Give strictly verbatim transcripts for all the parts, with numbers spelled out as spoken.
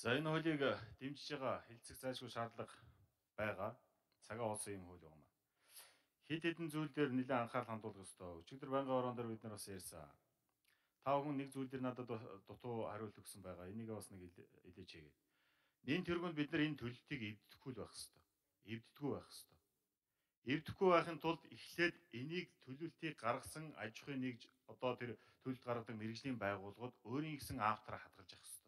За энэ хуулийг дэмжиж байгаа хэлцэх зайлшгүй шаардлага байгаа. Цагаан улсын юм хууль байна. Хэд хэдэн зүйл дээр нэлээд анхаарал хандуулах ёстой. Өчигдөр байнгын орон дээр бид нар бас ярьсан. Та бүхэн нэг зүйл дээр надад дутуу хариулт өгсөн байгаа. Энийг бас нэг илээж хийгээд. Нин тэргүүнд бид нар энэ төлөлтийг эвдэхгүй л байх ёстой. Эвддэггүй байх ёстой. Эвдэхгүй байхын тулд эхлээд энийг төлөлтийг гаргасан аж ахуйн нэгж одоо тэр төлөлт гаргадаг мэрэгжлийн байгууллагууд өөрийн гэсэн автораа хадгалж явах ёстой.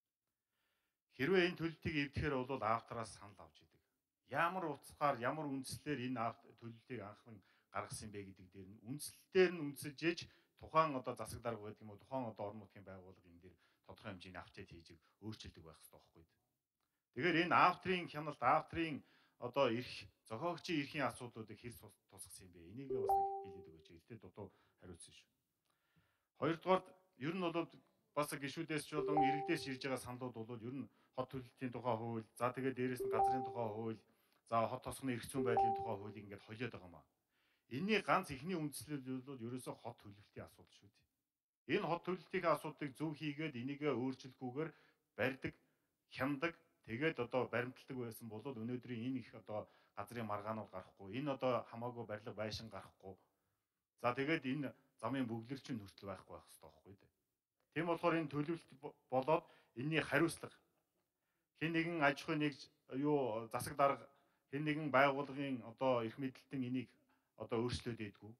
Хэрвээ энэ төлөлтийг эвдэхээр бол автораас санал авч идэг. Ямар утсаар, ямар үндслээр энэ төлөлтийг анхан гаргасан бэ гэдэг дээр нь үндслэлээр нь үндэслэж ээж тухайн одоо засаг дарга гэдэг юм уу, тухайн одоо орон нутгийн байгууллага энэ дээр тодорхой хэмжээний апдейт хийж өөрчилдөг байх хэрэгтэй байхгүй юу? Тэгэхээр энэ авторын хяналт, авторын одоо эрх, зохиогчийн эрхийн асуудлуудыг хэр тусгасан юм бэ? Энийг бас хэлээд өгөөч. Эртээ дутуу хариуцсан шүү. Хоёрдугаар ер нь бол бас гишүүдээс ч болон иргэдээс ирж байгаа саналуд бол ер нь хот төлөлтийн тухай хууль, за тэгээд дээрэс нь газрын тухай хууль, за хот тосгоны эрх зүйн байдлын тухай хуулийг ингээд холиод байгаа юм аа. Энийний ганц ихний үндслэл бол ерөөсөө хот төлөлтийн асуудал шүү дээ. Энэ хот төлөлтийн асуудлыг зөв хийгээд энийгээ өөрчлөхгүйгээр барьдаг, хямдаг, тэгээд одоо баримталдаг байсан бол өнөөдрийн энэ их одоо газрын маргаанууд гарахгүй, энэ одоо хамаагүй барилга байшин гарахгүй. За тэгээд энэ замын бүглэрчин хүртэл байхгүй байх хэрэгтэй байхгүй дээ. Тийм болохоор энэ төлөвлөлт болоод энэний хариуцлага хэн нэгэн аж ахуй нэгж юу засаг дарга хэн нэгэн байгууллагын одоо эрх мэдэлтэн энийг одоо өөрчлөөд ийдгүү.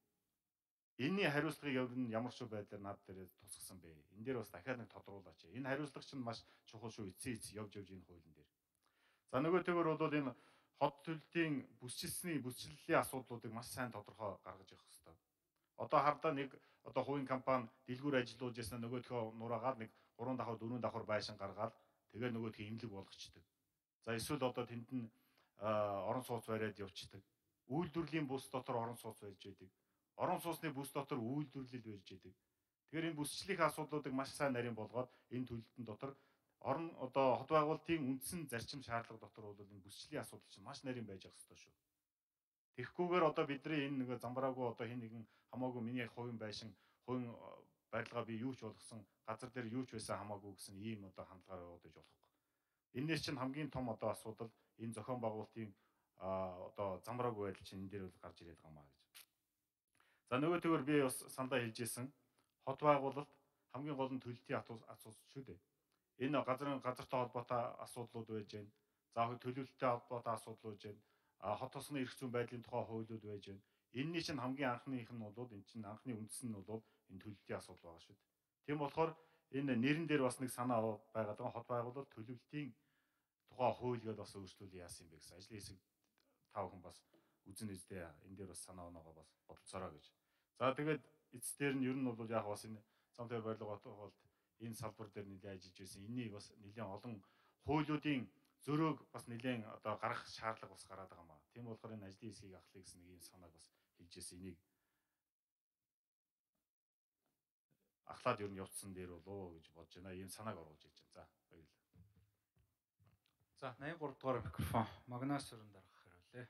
Энэний хариуцлагыг ер нь ямар ч байдлаар над дээр тусгасан бэ? Энэ дээр бас дахиад нэг тодруулаач. Энэ хариуцлага чинь маш чухал шүү. Эцсийн эц явж явж энэ хуулийн дээр. За нөгөөтэйгөр бол энэ хот төлөлтийн бүсчилсний бүсчлэлийн асуудлуудыг маш сайн тодорхой гаргаж явах хэрэгтэй. Одоо хардаа нэг одоо хувийн компани дэлгүүр ажиллуулж яснаа нөгөөдхөө нураагаад нэг гурван давхар дөрвөн давхар байшин гаргаад тэгээ нөгөөдхөө имлэг болгочдөг. За эсвэл одоо тэнд нь орон сууц бариад явчихдаг. Үйлдвэрлэлийн бус дотор орон сууц барьж байдаг. Орон сууцны бус дотор үйлдвэрлэл барьж байдаг. Тэгэхээр энэ бүсчлэлийн асуудлуудыг маш сайн нарийн болгоод энэ төлөлтөн дотор орон одоо хот байгуулалтын үндсэн зарчим шаардлага дотор бол энэ бүсчлэлийн асуудал чинь маш нарийн байж ах ёстой шүү. Тэгэхгүйгээр одоо бидний энэ нэг замбраагүй одоо хин нэгэн хамаагүй миний хувийн байшин, хувийн барилгаа би юу ч болгосон, газар дээр юу ч байсан хамаагүй гэсэн ийм одоо хандлагаар явагдаж болохгүй. Энээс чинь хамгийн том одоо асуудал энэ зохион байгуулалтын одоо замбраагүй байдал чинь энэ дээр бол гарч ирээд байгаа маа гэж. За нөгөөтэйгөр би бас сандаа хэлжсэн хот байгуулалт хамгийн гол нь төлөлтийн асуудал шүү дээ. Энэ газрын газартай холбоотой асуудлууд байж байна. За төлөвлөлттэй холбоотой асуудал байж байна. Хот тосгоны эрх зүйн байдлын тухай хуулиуд байж байна. Энэний чинь хамгийн анхных нь бол энэ чинь анхны үндэс нь бол энэ төлөлтийн асуудал байгаа шүү дээ. Тийм болохоор энэ нэрэн дээр бас нэг санаа байгаад байгаа хот байгуулалт төлөвлөлтийн тухай хууль гэдээ бас өөрчлөлт яасан юм бэ гэсэн ажлын хэсэг та бүхэн бас үзэн үздэй энэ дээр бас санаа оноогоо бас бодолцоороо гэж. За тэгээд эцсээр нь ер нь бол яг бас энэ зам төр барилга болт энэ салбар дээр нэлээд ажиллаж байсан. Энэний бас нэлээд олон хуулиудын зөрөөг бас нэлээд одоо гарах шаардлага бас гараад байгаа маа. Тийм болохоор энэ ажлын хэсгийг ахлах гэсэн нэг юм санааг бас хэлж ирсэн. Энийг ахлаад ер нь явцсан дээр болоо гэж бодож байна. Ийм санааг оруулж ирж байна. За баярлалаа. За восемьдесят три дугаар микрофон Магнаас өрн дарах хариулъя.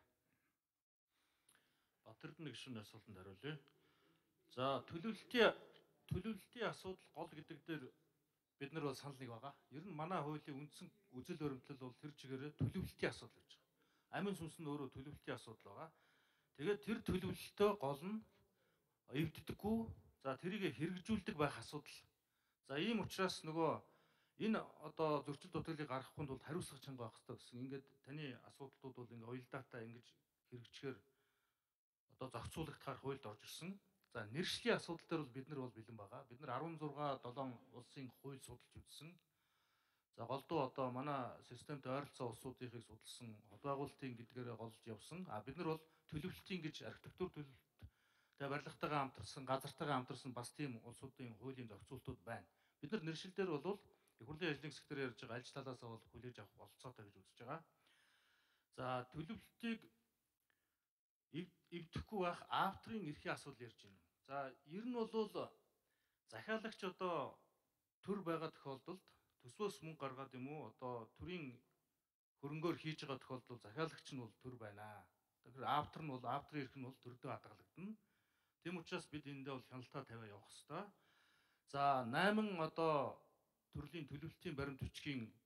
Батэрдэн гишүүний асуултанд хариулъя. За төлөвлөлтийн төлөвлөлтийн асуудал гол гэдэг дээр бид нар бол санал нэг байгаа. Ер нь манай хуулийн үндсэн үзэл баримтлал бол тэр чигээрээ төлөвлөлтийн асуудал гэж байгаа. Амин сүнс нь өөрөө төлөвлөлтийн асуудал байгаа. Тэгээд тэр төлөвлөлтөө гол нь эвддэггүй, за тэрийг хэрэгжүүлдэг байх асуудал. За ийм учраас нөгөө энэ одоо зөрчил дутагдлыг гаргахын тулд хариуцлага чанга байх хэрэгтэй гэсэн. Ингээд таны асуудлууд бол ингээ уялдаатаа ингэж хэрэгжихээр одоо зохицуулагдахаар хуульд орж ирсэн. За нэршлийн асуудал дээр бол бид нар бол бэлэн байгаа. Бид нар арван зургаан долоон улсын хууль судалж үзсэн. За голдуу одоо манай системд ойролцоо улсуудынхыг судалсан, хот байгуулалтын гэдгээрээ голж явсан. А бид нар бол төлөвлөлтийн гэж архитектур төлөвлөлт, тэгээ барилгатайгаа хамтарсан, газартайгаа хамтарсан бас тийм улсуудын хуулийн зохицуултууд байна. Бид нар нэршил дээр бол их хурлын ажлын хэсгээр ярьж байгаа аль талаасаа бол хүлээж авах болцоотой гэж үзэж байгаа. За төлөвлөлтийг эвдэхгүй байх авторын эрхийн асуудал ярьж байна. За ер нь бол захиалагч одоо төр байгаа тохиолдолд төсвөөс мөнгө гаргаад юм уу одоо төрийн хөрөнгөөр хийж байгаа тохиолдолд захиалагч нь бол төр байна. Тэгэхээр автор нь бол авторын эрх нь бол төрдөө хадгалагдана. Тийм учраас бид эндээ бол хяналтаа тавиа явах хэрэгтэй. За восемь одоо төрлийн төлөвлөлтийн баримт бичгийн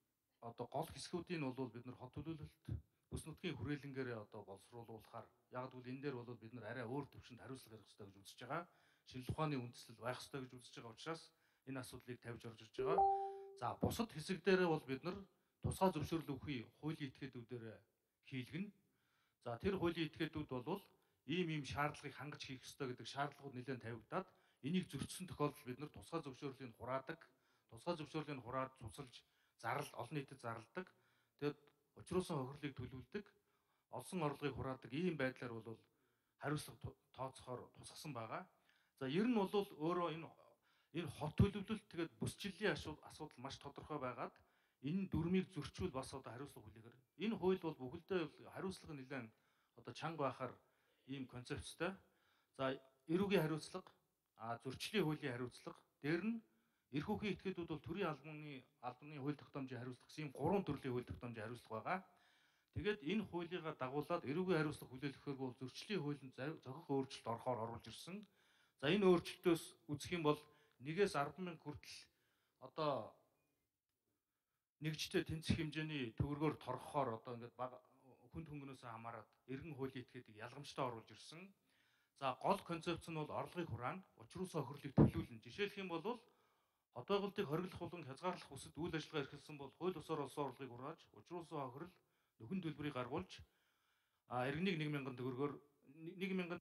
одоо гол хэсгүүдийг нь бол бид нар хот төлөвлөлт бүс нутгийн хүрээлэнгээр одоо боловсруулахаар яг гэвэл энэ дээр бол бид нар арай өөр төвшөнд хариуцлага ярих хэрэгтэй гэж үзэж байгаа. Шинжлэх ухааны үндэслэл байх хэрэгтэй гэж үзэж байгаа учраас энэ асуудлыг тавьж орж ирж байгаа. За бусад хэсэг дээрээ бол бид нар тусгай зөвшөөрөл өгөхий хуулийн этгээдүүдээр хийлгэнэ. За тэр хуулийн этгээдүүд бол ийм ийм шаардлагыг хангаж хийх ёстой гэдэг шаардлагууд нэлээд тавигдаад энийг зөрчсөн тохиолдолд бид нар тусгай зөвшөөрлийг хураадаг. Тусгай зөвшөөрлийг хураад цуцалж зарл олон нийтэд зарладаг. Тэгэд учруулсан хохирлыг төлөвлөдөг. Олсон орлогыг хураадаг ийм байдлаар бол хариуцлага тооцохоор тусгасан байгаа. За ер нь бол өөрөө энэ энэ хот төлөвлөлт тэгээд бүсчлэлийн асуудал маш тодорхой байгаад энэ дүрмийг зөрчүүл бас одоо хариуцлага хүлээгээр. Энэ хууль бол бүгдээ хариуцлага нэлээд одоо чанга байхаар ийм концепцтэй. За эрүүгийн хариуцлага, а зөрчлийн хуулийн хариуцлага, дээр нь эрх үхийн этгээдүүд бол төрийн албаны албаны хууль тогтоомжийн хариуцлага гэсэн ийм гурван төрлийн хууль тогтоомжийн хариуцлага байгаа. Тэгээд энэ хуулийг дагуулад эрүүгийн хариуцлага хүлээлгэхээр бол зөрчлийн хуулинд зохих өөрчлөлт орохоор оруулж ирсэн. За энэ өөрчлөлтөөс үзэх юм бол нэгээс арван мянга хүртэл одоо нэгжтэй тэнцэх хэмжээний төгрөгөөр торгохоор одоо ингээд баг хүнд хөнгөнөөсөө хамаарат эргэн хуулийн этгээдийг ялгамжтай оруулж ирсэн. За гол концепц нь бол орлогыг хураана, учруулсан хохирлыг төлөвлөнө. Жишээлх юм бол хот байгуулалтыг хориглох болон хязгаарлах хүсэлт үйл ажиллагаа эрхэлсэн бол хууль бусаар олсон орлогыг хурааж, учруулсан хохирол нөхөн төлбөрийг гаргуулж, а иргэнийг нэг мянган төгрөгөөр нэг мянган.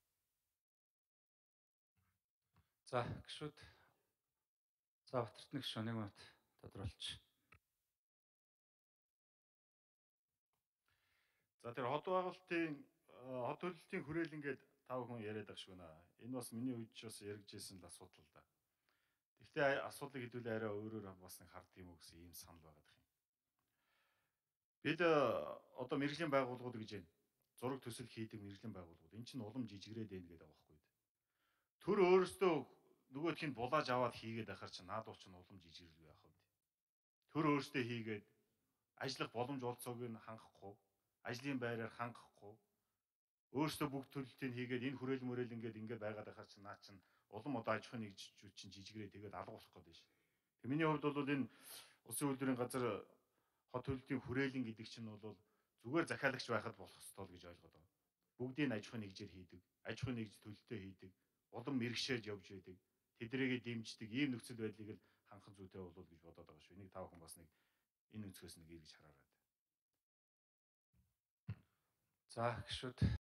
За гişүүд. За Батэртны гişүү нэг минут тодруулж. За тэр хот байгуулалтын хот төлөвлөлтийн хүрээлэнгээд тав хүн яриад байгаа шүү наа. Энэ бас миний үед ч бас яригджсэн л асуудал л да. Гэхдээ асуудлыг хэдүүлээ арай өөрөөр бас нэг харддаг юм уу гэсэн ийм санал байгаа юм. Бид одоо мэрэгжлийн байгууллагууд гэж байна. Зураг төсөл хийдэг мэрэгжлийн байгууллагууд. Энд чинь улам жижигрээд байна гэдэг байгаа байхгүй. Төр өөрөөсөө нөгөөдх нь булааж аваад хийгээд ахаар чинь наадуул чинь улам жижигрэл байх вэ. Төр өөрөөсөө хийгээд ажиллах боломж олцоог нь хангахгүй, ажлын байраар хангахгүй, өөрөөсөө бүгд төлөлтийг хийгээд энэ хүрээл мөрөөл ингээд ингээд байгаад ахаар чинь наа чинь улам одоо аж ахуйн нэгжүүд чинь жижигрээ тэгээд алга болох гэдэг шин. Тэг миний хувьд бол энэ улсын үйлдвэрийн газар хот төлөлтийн хүрээлэн гэдэг чинь бол зүгээр захиалагч байхад болох ёстой л гэж ойлгоод байна. Бүгдийг аж ахуйн нэгжээр хийдэг, аж ахуйн нэгж төлөлтөө хийдэг, улам мэрэгшээж явж байдаг, тэднийг дэмждэг ийм нөхцөл байдлыг л хангах зүйтэй болов гэж бодоод байгаа шүү. Энийг тав хүн бас нэг энэ өнцгөөс нэг эргэж хараарай. За гişүүд.